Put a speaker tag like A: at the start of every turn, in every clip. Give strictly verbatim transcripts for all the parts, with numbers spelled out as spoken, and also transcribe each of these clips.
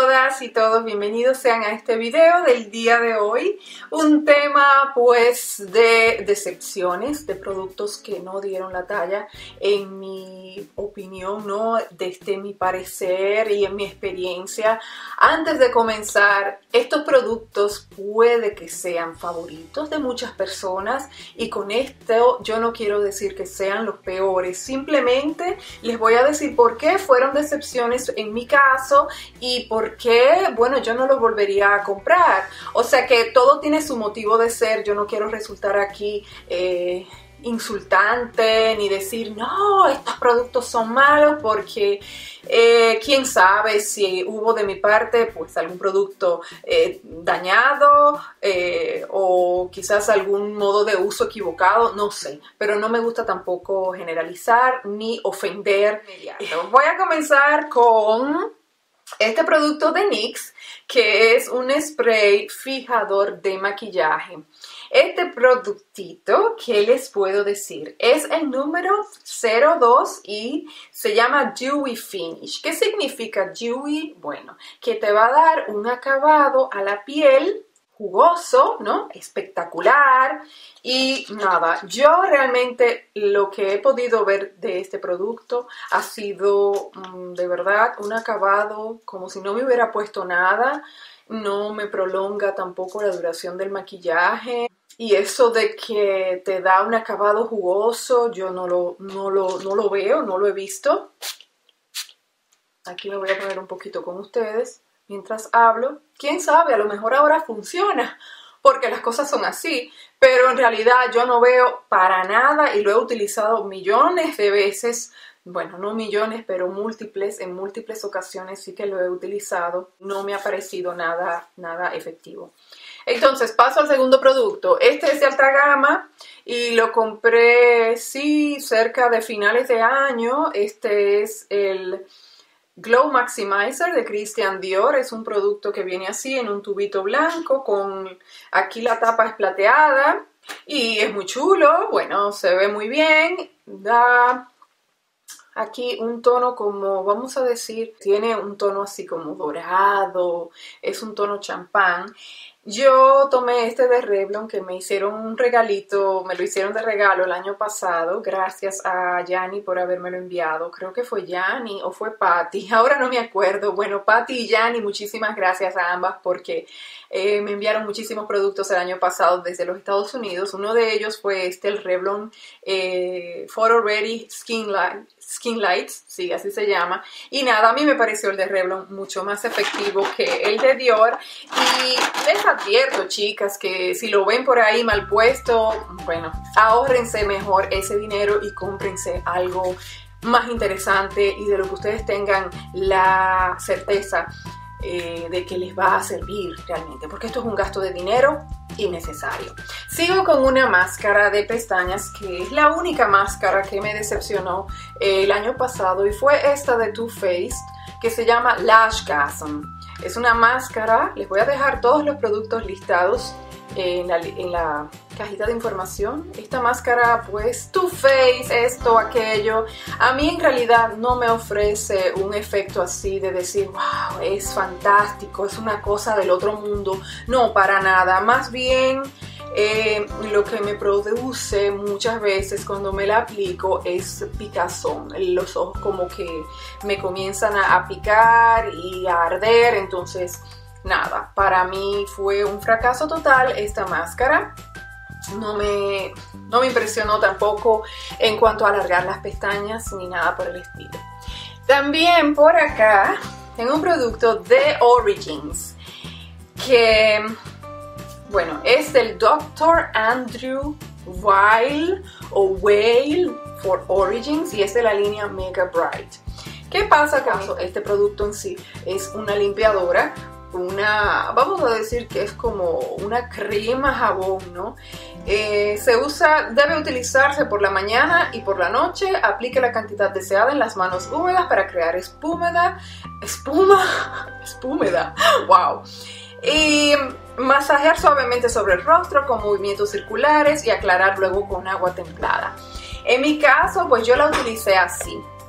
A: todas y todos, bienvenidos sean a este video del día de hoy. Un tema pues de decepciones, de productos que no dieron la talla en mi opinión, ¿no? Desde mi parecer y en mi experiencia. Antes de comenzar, estos productos puede que sean favoritos de muchas personas y con esto yo no quiero decir que sean los peores, simplemente les voy a decir por qué fueron decepciones en mi caso y por qué, bueno, yo no los volvería a comprar. O sea que todo tiene su motivo de ser. Yo no quiero resultar aquí eh, insultante ni decir, no, estos productos son malos porque eh, quién sabe si hubo de mi parte pues algún producto eh, dañado eh, o quizás algún modo de uso equivocado, no sé, pero no me gusta tampoco generalizar ni ofender. Voy a comenzar con este producto de NYX, que es un spray fijador de maquillaje. Este productito, ¿qué les puedo decir? Es el número cero dos y se llama Dewy Finish. ¿Qué significa Dewy? Bueno, que te va a dar un acabado a la piel jugoso, ¿no? Espectacular. Y nada, yo realmente lo que he podido ver de este producto ha sido mmm, de verdad un acabado como si no me hubiera puesto nada. No me prolonga tampoco la duración del maquillaje. Y eso de que te da un acabado jugoso, yo no lo, no lo, no lo veo, no lo he visto. Aquí me voy a poner un poquito con ustedes mientras hablo. Quién sabe, a lo mejor ahora funciona, porque las cosas son así, pero en realidad yo no veo para nada y lo he utilizado millones de veces, bueno, no millones, pero múltiples, en múltiples ocasiones sí que lo he utilizado, no me ha parecido nada, nada efectivo. Entonces paso al segundo producto. Este es de alta gama y lo compré, sí, cerca de finales de año. Este es el Glow Maximizer de Christian Dior. Es un producto que viene así en un tubito blanco con aquí la tapa es plateada y es muy chulo. Bueno, se ve muy bien. Da aquí un tono como, vamos a decir, tiene un tono así como dorado. Es un tono champán. Yo tomé este de Revlon que me hicieron un regalito, me lo hicieron de regalo el año pasado, gracias a Yani por habérmelo enviado. Creo que fue Yani o fue Patty, ahora no me acuerdo. Bueno, Patty y Yani, muchísimas gracias a ambas porque eh, me enviaron muchísimos productos el año pasado desde los Estados Unidos. Uno de ellos fue este, el Revlon eh, Photo Ready Skin Light. Skin Lights, sí, así se llama. Y nada, a mí me pareció el de Revlon mucho más efectivo que el de Dior. Y les advierto, chicas, que si lo ven por ahí mal puesto, bueno, ahórrense mejor ese dinero y cómprense algo más interesante y de lo que ustedes tengan la certeza eh, de que les va a servir realmente, porque esto es un gasto de dinero innecesario. Sigo con una máscara de pestañas que es la única máscara que me decepcionó eh, el año pasado y fue esta de Too Faced que se llama Lashgasm. Es una máscara, les voy a dejar todos los productos listados en la, en la cajita de información. Esta máscara pues Too Faced, esto, aquello, a mí en realidad no me ofrece un efecto así de decir wow, es fantástico, es una cosa del otro mundo. No, para nada, más bien eh, lo que me produce muchas veces cuando me la aplico es picazón. Los ojos como que me comienzan a, a picar y a arder, entonces nada, para mí fue un fracaso total esta máscara. No me, no me impresionó tampoco en cuanto a alargar las pestañas ni nada por el estilo. También por acá tengo un producto de Origins que, bueno, es del doctor Andrew Weil o Weil for Origins y es de la línea Mega Bright. ¿Qué pasa con este producto en sí? Es una limpiadora, una, vamos a decir que es como una crema jabón, ¿no? Eh, se usa, debe utilizarse por la mañana y por la noche. Aplique la cantidad deseada en las manos húmedas para crear espuma, espuma, espúmeda, wow. Y masajear suavemente sobre el rostro con movimientos circulares y aclarar luego con agua templada. En mi caso, pues yo la utilicé así.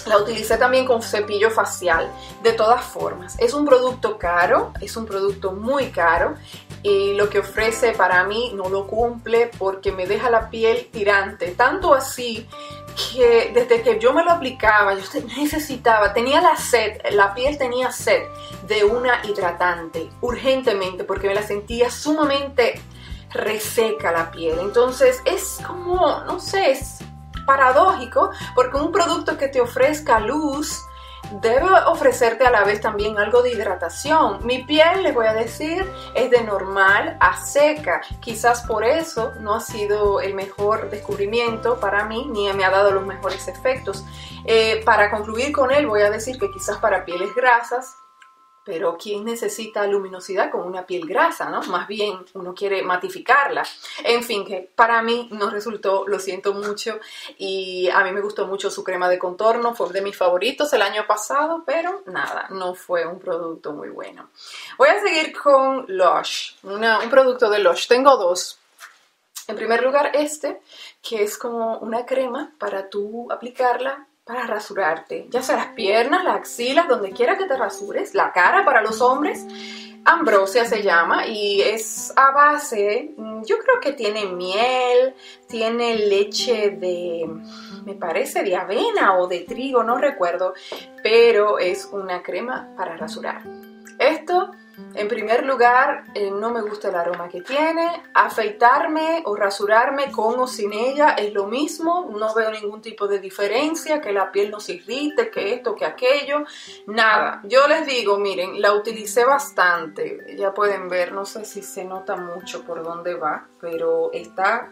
A: La utilicé también con cepillo facial. De todas formas, es un producto caro, es un producto muy caro y lo que ofrece para mí no lo cumple porque me deja la piel tirante. Tanto así que desde que yo me lo aplicaba, yo necesitaba, tenía la sed, la piel tenía sed de una hidratante urgentemente porque me la sentía sumamente reseca la piel. Entonces es como, no sé, es paradójico porque un producto que te ofrezca luz debe ofrecerte a la vez también algo de hidratación. Mi piel, les voy a decir, es de normal a seca. Quizás por eso no ha sido el mejor descubrimiento para mí, ni me ha dado los mejores efectos. Eh, para concluir con él, voy a decir que quizás para pieles grasas, pero ¿quién necesita luminosidad con una piel grasa, no? Más bien uno quiere matificarla. En fin, que para mí no resultó, lo siento mucho. Y a mí me gustó mucho su crema de contorno, fue de mis favoritos el año pasado, pero nada, no fue un producto muy bueno. Voy a seguir con Lush, una, un producto de Lush. Tengo dos. En primer lugar este, que es como una crema para tú aplicarla para rasurarte, ya sea las piernas, las axilas, donde quiera que te rasures, la cara para los hombres. Ambrosia se llama y es a base, yo creo que tiene miel, tiene leche de, me parece de avena o de trigo, no recuerdo, pero es una crema para rasurar. Esto, en primer lugar, eh, no me gusta el aroma que tiene. Afeitarme o rasurarme con o sin ella es lo mismo. No veo ningún tipo de diferencia, que la piel no se irrite, que esto, que aquello. Nada. Yo les digo, miren, la utilicé bastante. Ya pueden ver, no sé si se nota mucho por dónde va, pero está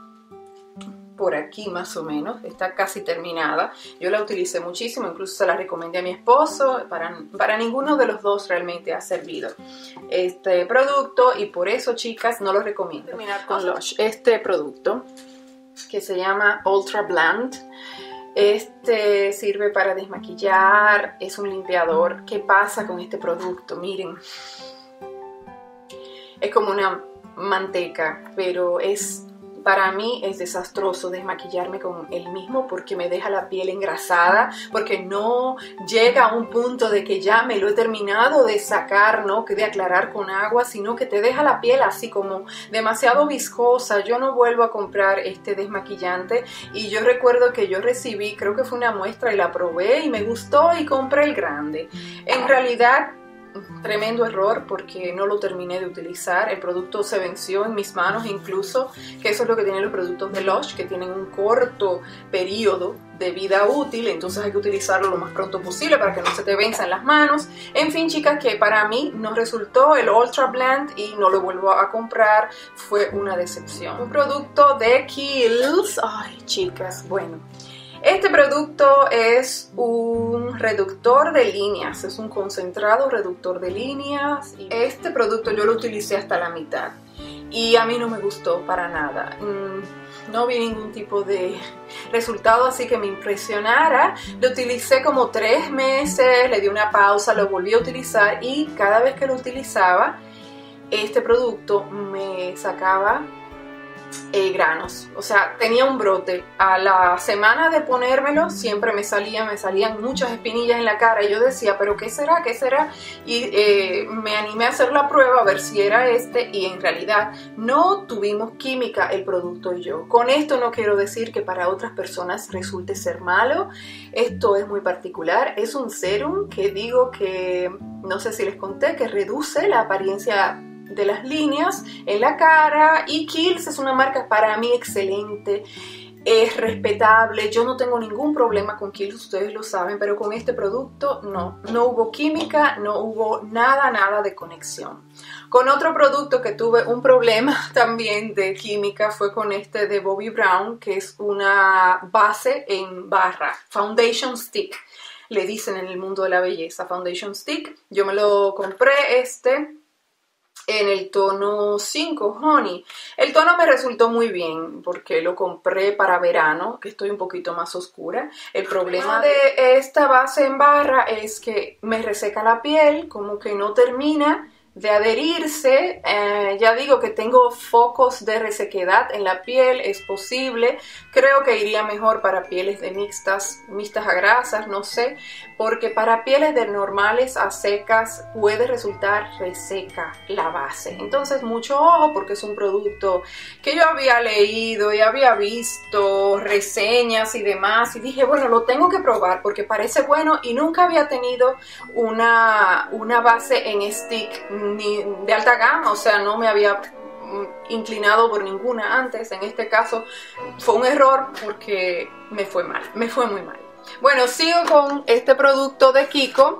A: por aquí más o menos, está casi terminada. Yo la utilicé muchísimo, incluso se la recomendé a mi esposo. Para, para ninguno de los dos realmente ha servido este producto y por eso, chicas, no lo recomiendo. Terminar con Lush, este producto que se llama Ultra Blend. Este sirve para desmaquillar, es un limpiador. ¿Qué pasa con este producto? Miren, es como una manteca, pero es... Para mí es desastroso desmaquillarme con el mismo porque me deja la piel engrasada, porque no llega a un punto de que ya me lo he terminado de sacar, ¿no? Que de aclarar con agua, sino que te deja la piel así como demasiado viscosa. Yo no vuelvo a comprar este desmaquillante y yo recuerdo que yo recibí, creo que fue una muestra y la probé y me gustó y compré el grande. En realidad, tremendo error porque no lo terminé de utilizar. El producto se venció en mis manos incluso, que eso es lo que tienen los productos de Lush, que tienen un corto periodo de vida útil, entonces hay que utilizarlo lo más pronto posible para que no se te venza en las manos. En fin, chicas, que para mí no resultó el Ultra Blend y no lo vuelvo a comprar, fue una decepción. Un producto de Kiehl's, ay chicas, bueno, este producto es un reductor de líneas, es un concentrado reductor de líneas. Este producto yo lo utilicé hasta la mitad y a mí no me gustó para nada. No vi ningún tipo de resultado así que me impresionara. Lo utilicé como tres meses, le di una pausa, lo volví a utilizar y cada vez que lo utilizaba, este producto me sacaba Eh, granos, o sea, tenía un brote. A la semana de ponérmelo siempre me salían, me salían muchas espinillas en la cara y yo decía, pero ¿qué será? ¿Qué será? Y eh, me animé a hacer la prueba a ver si era este y en realidad no tuvimos química el producto y yo. Con esto no quiero decir que para otras personas resulte ser malo, esto es muy particular. Es un serum que digo que, no sé si les conté, que reduce la apariencia de las líneas en la cara y Kiehl's es una marca para mí excelente, es respetable, yo no tengo ningún problema con Kiehl's, ustedes lo saben, pero con este producto no, no hubo química, no hubo nada, nada de conexión. Con otro producto que tuve un problema también de química fue con este de Bobbi Brown, que es una base en barra, Foundation Stick, le dicen en el mundo de la belleza, Foundation Stick. Yo me lo compré este en el tono cinco, Honey. El tono me resultó muy bien porque lo compré para verano, que estoy un poquito más oscura. El problema de esta base en barra es que me reseca la piel, como que no termina de adherirse. Eh, ya digo que tengo focos de resequedad en la piel, es posible. Creo que iría mejor para pieles de mixtas, mixtas a grasas, no sé, porque para pieles de normales a secas puede resultar reseca la base. Entonces mucho ojo, porque es un producto que yo había leído y había visto reseñas y demás, y dije, bueno, lo tengo que probar porque parece bueno, y nunca había tenido una, una base en stick ni de alta gama, o sea, no me había inclinado por ninguna antes. En este caso fue un error porque me fue mal, me fue muy mal. Bueno, sigo con este producto de Kiko,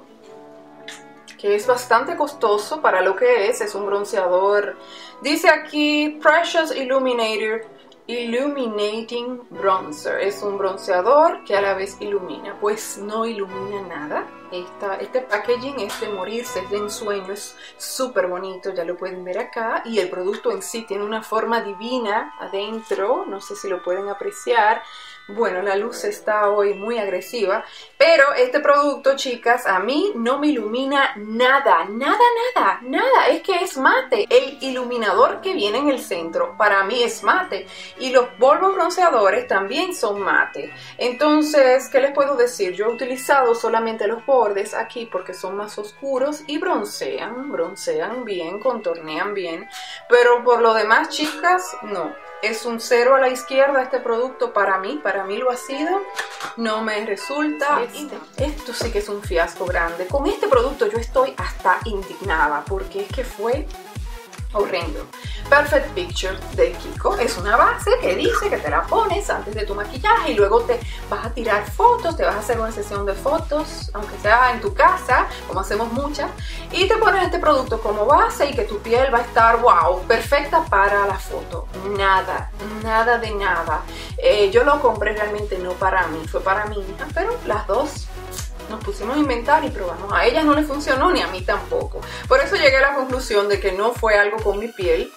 A: que es bastante costoso para lo que es. Es un bronceador, dice aquí Precious Illuminator Illuminating Bronzer. Es un bronceador que a la vez ilumina. Pues no ilumina nada. Esta, este packaging es de morirse, es de ensueño, es súper bonito, ya lo pueden ver acá. Y el producto en sí tiene una forma divina adentro, no sé si lo pueden apreciar. Bueno, la luz está hoy muy agresiva, pero este producto, chicas, a mí no me ilumina nada, nada, nada, nada. Es que es mate. El iluminador que viene en el centro, para mí es mate. Y los polvos bronceadores también son mate. Entonces, ¿qué les puedo decir? Yo he utilizado solamente los bordes aquí porque son más oscuros y broncean, broncean bien, contornean bien. Pero por lo demás, chicas, no. Es un cero a la izquierda este producto para mí, para mí lo ha sido, no me resulta. Este, esto sí que es un fiasco grande. Con este producto yo estoy hasta indignada porque es que fue horrendo. Perfect Picture de Kiko es una base que dice que te la pones antes de tu maquillaje y luego te vas a tirar fotos, te vas a hacer una sesión de fotos, aunque sea en tu casa, como hacemos muchas, y te pones este producto como base y que tu piel va a estar, wow, perfecta para la foto. Nada, nada de nada. Eh, yo lo compré realmente no para mí, fue para mi hija, pero las dos nos pusimos a inventar y probamos. A ella no le funcionó ni a mí tampoco. Por eso llegué a la conclusión de que no fue algo con mi piel.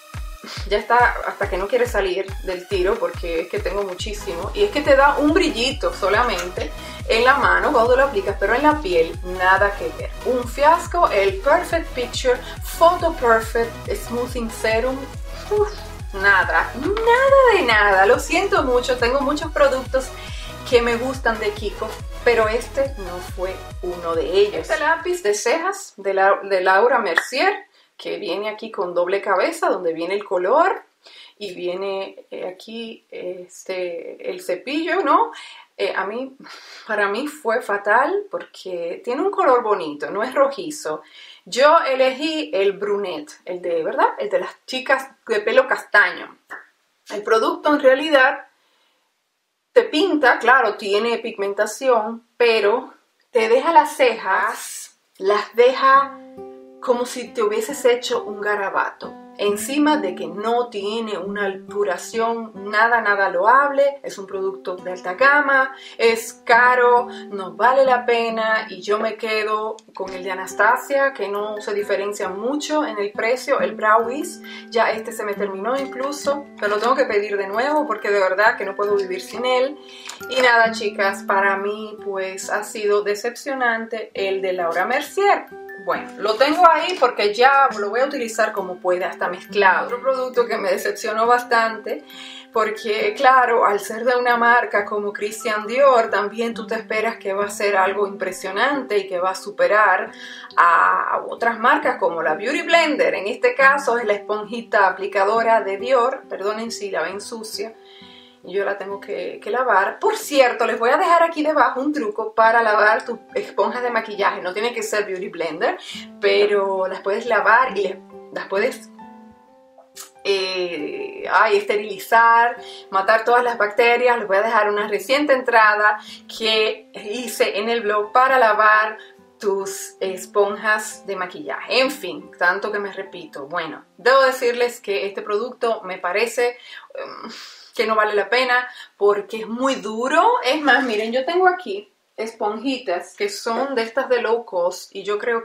A: Ya está hasta que no quiere salir del tiro porque es que tengo muchísimo. Y es que te da un brillito solamente en la mano cuando lo aplicas, pero en la piel nada que ver. Un fiasco. El Perfect Picture Photo Perfect Smoothing Serum. Uf, nada, nada de nada. Lo siento mucho. Tengo muchos productos que me gustan de Kiko, pero este no fue uno de ellos. Este lápiz de cejas de, la, de Laura Mercier, que viene aquí con doble cabeza, donde viene el color y viene eh, aquí este, el cepillo, ¿no? Eh, a mí, para mí fue fatal porque tiene un color bonito, no es rojizo. Yo elegí el brunette, el de, ¿verdad? El de las chicas de pelo castaño. El producto en realidad te pinta, claro, tiene pigmentación, pero te deja las cejas, las deja como si te hubieses hecho un garabato. Encima de que no tiene una duración nada, nada loable, es un producto de alta gama, es caro, no vale la pena y yo me quedo con el de Anastasia, que no se diferencia mucho en el precio, el Brow Wiz. Ya este se me terminó incluso, pero lo tengo que pedir de nuevo porque de verdad que no puedo vivir sin él. Y nada, chicas, para mí pues ha sido decepcionante el de Laura Mercier. Bueno, lo tengo ahí porque ya lo voy a utilizar como pueda, hasta mezclado. Otro producto que me decepcionó bastante porque, claro, al ser de una marca como Christian Dior, también tú te esperas que va a ser algo impresionante y que va a superar a otras marcas como la Beauty Blender. En este caso es la esponjita aplicadora de Dior, perdonen si la ven sucia. Yo la tengo que, que lavar. Por cierto, les voy a dejar aquí debajo un truco para lavar tus esponjas de maquillaje. No tiene que ser Beauty Blender, pero las puedes lavar y les, las puedes eh, ay, esterilizar, matar todas las bacterias. Les voy a dejar una reciente entrada que hice en el blog para lavar tus esponjas de maquillaje. En fin, tanto que me repito. Bueno, debo decirles que este producto me parece Um, que no vale la pena porque es muy duro. Es más, miren, yo tengo aquí esponjitas que son de estas de low cost y yo creo que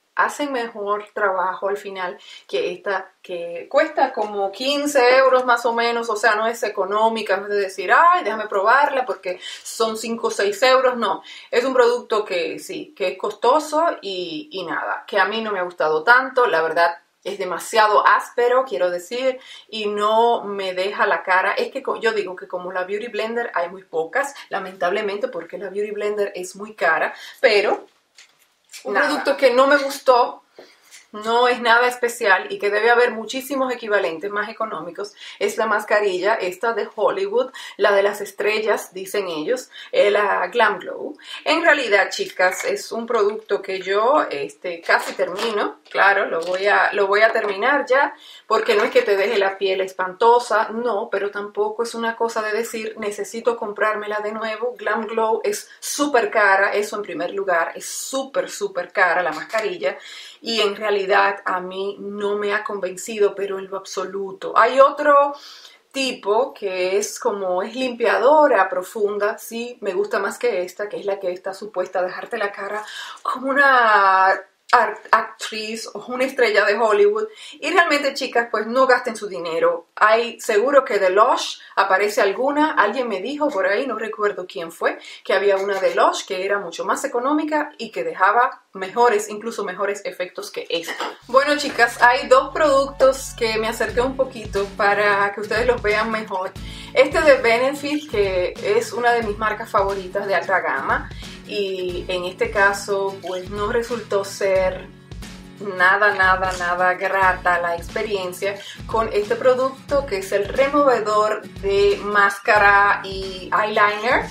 A: hacen mejor trabajo al final que esta, que cuesta como quince euros más o menos, o sea, no es económica, no es de decir, ay, déjame probarla porque son cinco o seis euros, no, es un producto que sí, que es costoso y, y nada, que a mí no me ha gustado tanto, la verdad. Es demasiado áspero, quiero decir, y no me deja la cara. Es que yo digo que como la Beauty Blender hay muy pocas, lamentablemente, porque la Beauty Blender es muy cara, pero un nada. Producto que no me gustó, no es nada especial y que debe haber muchísimos equivalentes más económicos, es la mascarilla esta de Hollywood, la de las estrellas, dicen ellos, eh, la Glam Glow. En realidad, chicas, es un producto que yo este, casi termino, claro, lo voy, a, lo voy a terminar ya, porque no es que te deje la piel espantosa, no, pero tampoco es una cosa de decir, necesito comprármela de nuevo. Glam Glow es súper cara, eso en primer lugar, es súper, súper cara la mascarilla, y en realidad a mí no me ha convencido, pero en lo absoluto. Hay otro tipo que es como, es limpiadora profunda, sí, me gusta más que esta, que es la que está supuesta a dejarte la cara como una actriz o una estrella de Hollywood, y realmente, chicas, pues no gasten su dinero. Hay seguro que de Lush aparece alguna, alguien me dijo por ahí, no recuerdo quién fue, que había una de Lush que era mucho más económica y que dejaba mejores, incluso mejores efectos que esta. Bueno, chicas, hay dos productos que me acerqué un poquito para que ustedes los vean mejor. Este de Benefit, que es una de mis marcas favoritas de alta gama, y en este caso pues no resultó ser nada, nada, nada grata la experiencia con este producto, que es el removedor de máscara y eyeliner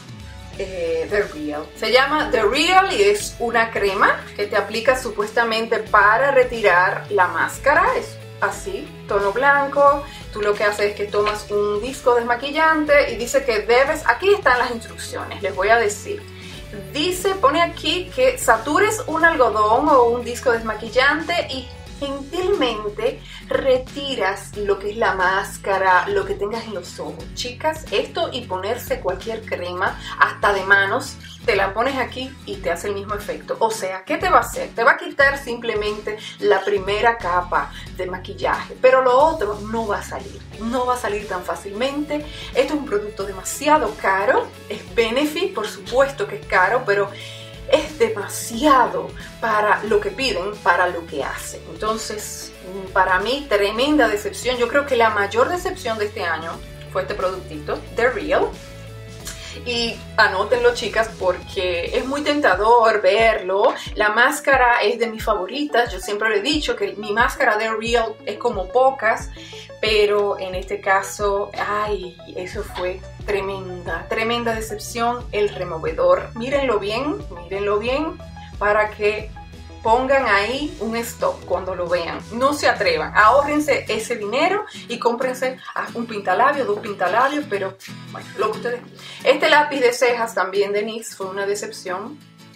A: eh, The Real. Se llama The Real y es una crema que te aplica supuestamente para retirar la máscara. Es así, tono blanco. Tú lo que haces es que tomas un disco desmaquillante y dice que debes, aquí están las instrucciones, les voy a decir. Dice, pone aquí que satures un algodón o un disco desmaquillante y gentilmente retiras lo que es la máscara, lo que tengas en los ojos. Chicas, esto y ponerse cualquier crema, hasta de manos, te la pones aquí y te hace el mismo efecto. O sea, ¿qué te va a hacer? Te va a quitar simplemente la primera capa de maquillaje, pero lo otro no va a salir, no va a salir tan fácilmente. Esto es un producto demasiado caro, es Benefit, por supuesto que es caro, pero es demasiado para lo que piden, para lo que hacen. Entonces, para mí, tremenda decepción. Yo creo que la mayor decepción de este año fue este productito, The Real. Y anótenlo, chicas, porque es muy tentador verlo. La máscara es de mis favoritas. Yo siempre le he dicho que mi máscara de Real es como pocas, pero en este caso, ay, eso fue tremenda, tremenda decepción. El removedor, mírenlo bien, mírenlo bien, para que pongan ahí un stop cuando lo vean. No se atrevan, ahórrense ese dinero y cómprense un pintalabio, dos pintalabios, pero bueno, lo que ustedes... Este lápiz de cejas también de N Y X fue una decepción.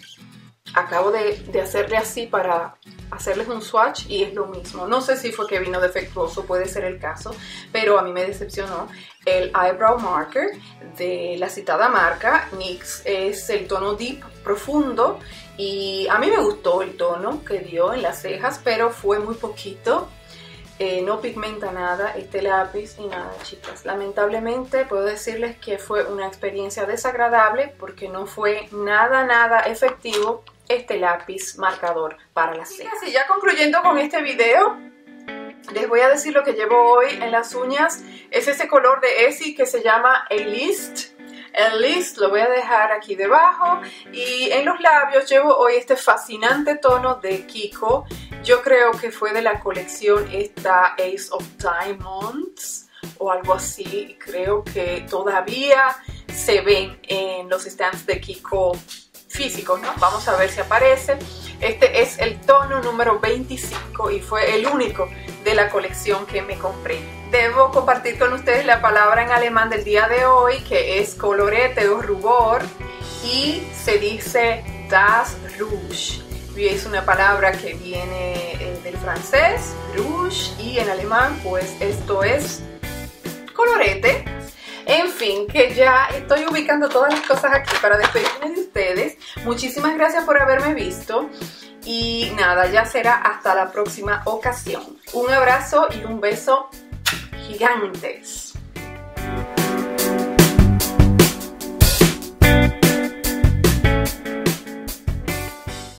A: Acabo de, de hacerle así para hacerles un swatch y es lo mismo. No sé si fue que vino defectuoso, puede ser el caso, pero a mí me decepcionó. El Eyebrow Marker de la citada marca N Y X es el tono Deep profundo y a mí me gustó el tono que dio en las cejas, pero fue muy poquito. Eh, no pigmenta nada este lápiz y nada, chicas. Lamentablemente puedo decirles que fue una experiencia desagradable porque no fue nada, nada efectivo este lápiz marcador para las cejas. Y ya concluyendo con este video, les voy a decir lo que llevo hoy en las uñas. Es ese color de Essie que se llama A-List. El List lo voy a dejar aquí debajo. Y en los labios llevo hoy este fascinante tono de Kiko. Yo creo que fue de la colección esta Ace of Diamonds o algo así. Creo que todavía se ven en los stands de Kiko físicos, ¿no? Vamos a ver si aparece. Este es el tono número veinticinco y fue el único de la colección que me compré. Debo compartir con ustedes la palabra en alemán del día de hoy, que es colorete o rubor, y se dice das Rouge. Y es una palabra que viene eh, del francés, rouge, y en alemán pues esto es colorete. En fin, que ya estoy ubicando todas las cosas aquí para despedirme de ustedes. Muchísimas gracias por haberme visto Y nada, ya será hasta la próxima ocasión. Un abrazo y un beso gigantes.